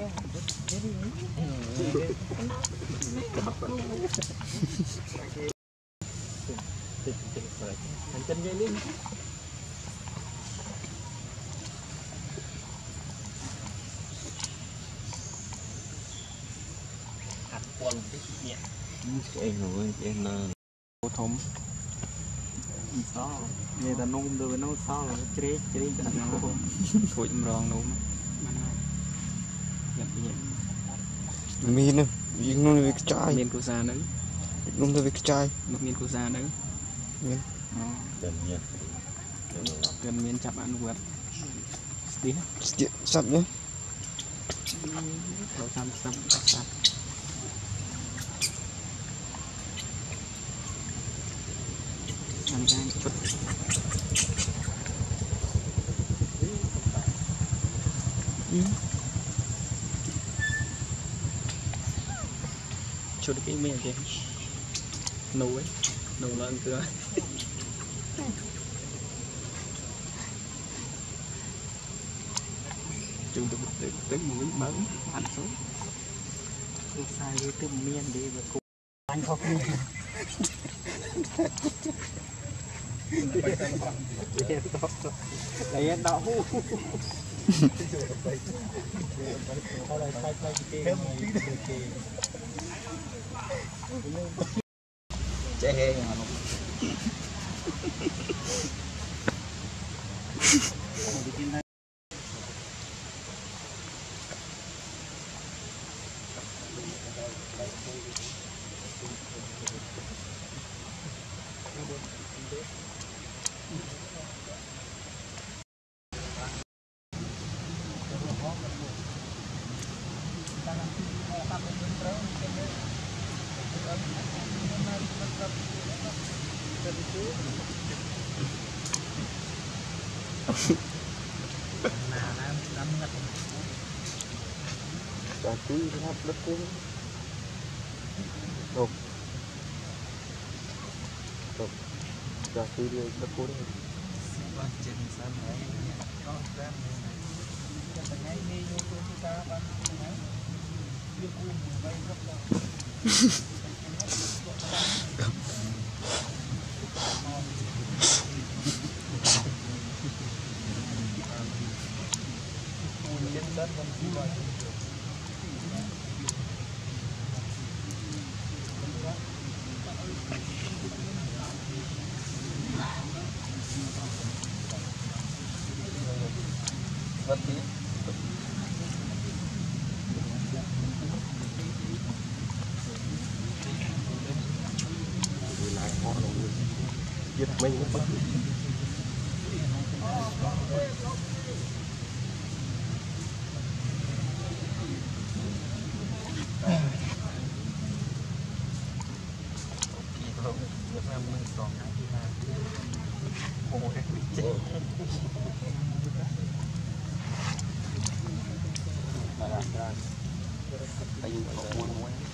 chân dây lên hạt quần cái nhẹ cái rồi cái là ô thấm sao nghe ta nung được nó sao là chế cả nó thôi em rong nung miên viên nung với trái miên cô già nữa nung với trái một miên cô già nữa miên gần miên chập ăn vượt đi sắp nhé đầu sắp ăn cái chút chút cái miệng kìa nấu ấy nấu lên cửa chúng tôi tới một miếng bẩn ăn xuống tôi sai với cái miên đi và cô anh không lấy đậu chạy hè Tapi lihat betul. Tuh. Tuh. Tapi dia betul. Trên sân ấy có ra cái ngày đi vô chúng ta bán cái yêu cùng vay rất là nhân dân vẫn đi vào vật lý lại họ rồi giật mình nó bắt Hãy subscribe cho kênh Ghiền Mì Gõ để không bỏ lỡ những video hấp dẫn.